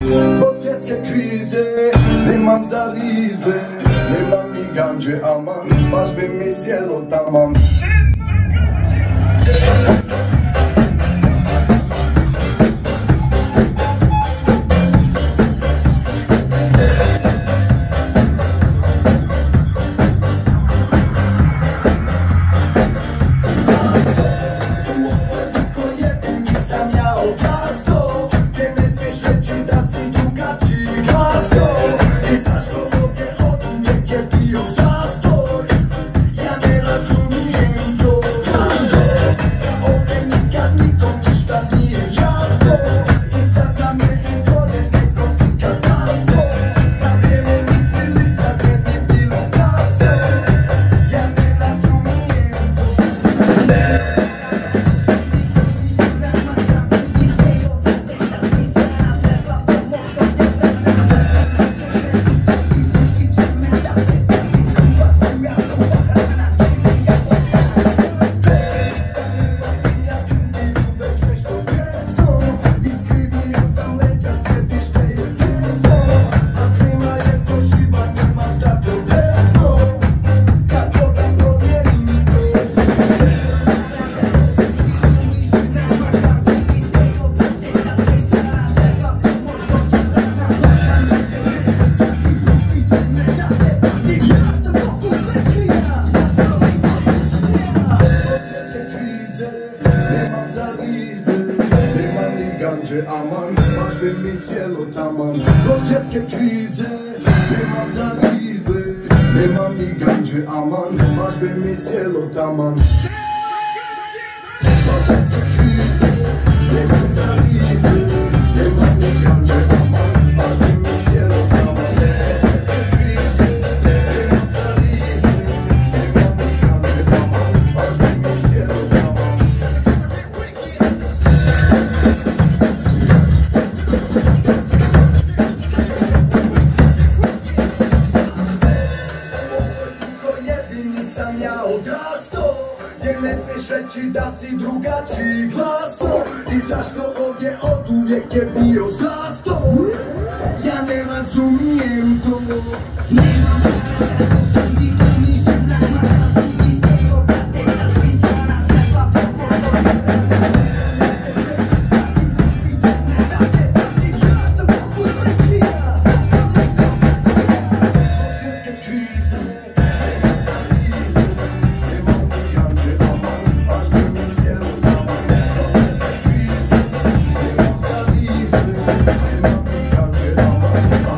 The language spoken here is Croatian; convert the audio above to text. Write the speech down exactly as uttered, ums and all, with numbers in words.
Zbog svjetske krize nemam za rize, nemam ni ganđe aman, baš bi mi sjelo taman. Aman, baš bi mi sjelo taman. Zbog svjetske krize nemam za rize, nemam ni ganđe aman, baš bi mi sjelo taman. Zbog svjetske krize nemam za rize, nemam ni ganđe aman, baš bi mi sjelo taman. Reći da si drugačiji glasno i zašto ovdje oduvijek je bio zasto. Ja ne razumijem to. Nemam vremena, sam ti ni žena, i s tego brate sa svih strana treba pomoći. Da se prati, ja sam poput lekija. Od svjetske krize nemam za rize, nemam ni ganđe aman. Bye.